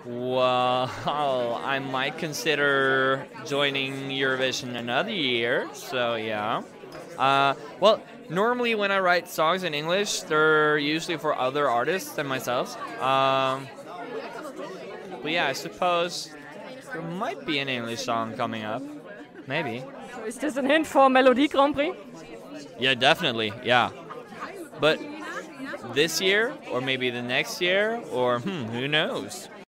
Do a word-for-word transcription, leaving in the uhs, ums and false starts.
Well, I might consider joining Eurovision another year. So yeah. Uh, well, normally when I write songs in English, they're usually for other artists than myself. Um, but yeah, I suppose there might be an English song coming up. Maybe. So is this a hint for Melodi Grand Prix? Yeah, definitely. Yeah. But this year, or maybe the next year, or hmm, who knows?